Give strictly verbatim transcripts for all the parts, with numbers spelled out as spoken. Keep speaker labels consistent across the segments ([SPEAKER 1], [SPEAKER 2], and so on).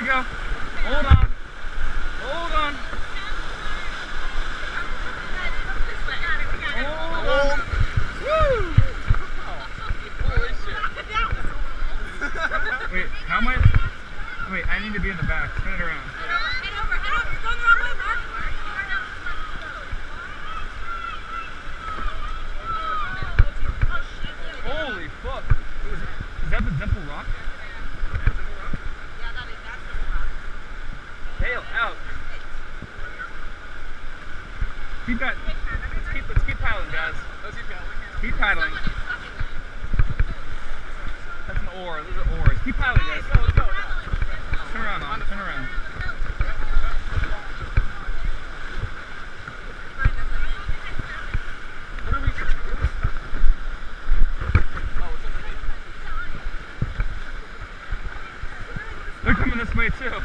[SPEAKER 1] go. Hold on. Hold on. Hold on. Woo!
[SPEAKER 2] Holy shit.
[SPEAKER 1] Wait, how am I? Wait, I need to be in the back. Spin it around.
[SPEAKER 3] Head over, head over. You're going the wrong way, Mark.
[SPEAKER 1] Holy fuck. Is, is that the Dimple Rock?
[SPEAKER 3] Yeah, that is, that's Dimple Rock.
[SPEAKER 1] Tail out. Keep that. Let's keep, let's keep paddling, guys.
[SPEAKER 2] Let's keep paddling.
[SPEAKER 1] Keep paddling. That's an oar. Those are oars. Keep paddling, guys.
[SPEAKER 2] Let's go, let's go.
[SPEAKER 1] Turn around, on. Turn around.
[SPEAKER 2] What are we? What are we? Oh, it's underneath.
[SPEAKER 1] They're coming this way too.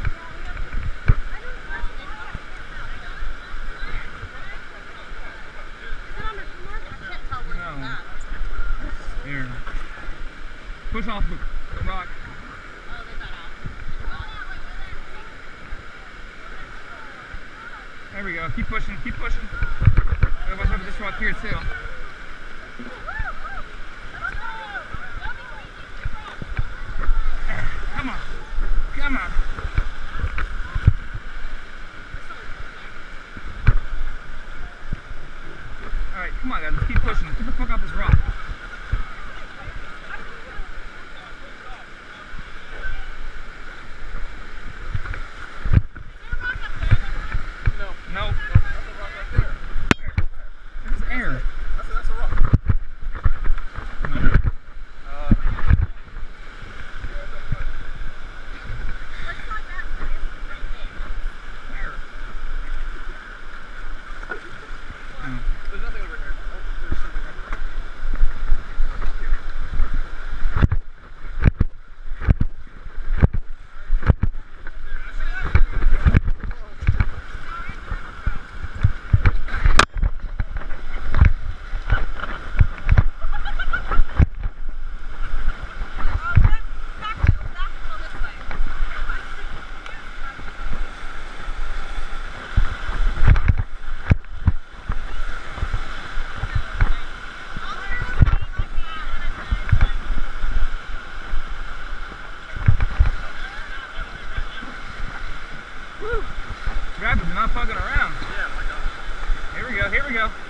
[SPEAKER 1] No. Here. Push off the rock. There we go. Keep pushing. Keep pushing. Gotta watch out for this rock here too. Come on. Come on. Alright, come on guys. Let's keep pushing. Get the fuck off this rock. No.
[SPEAKER 2] That's a rock right there.
[SPEAKER 1] There's air.
[SPEAKER 2] That's a, that's a rock.
[SPEAKER 1] No.
[SPEAKER 2] Uh,
[SPEAKER 1] Where? Oh.
[SPEAKER 2] there's nothing over here. Oh, there's something right there.
[SPEAKER 1] Woo! Rapid's not fucking around.
[SPEAKER 2] Yeah, my God.
[SPEAKER 1] Here we go, here we go.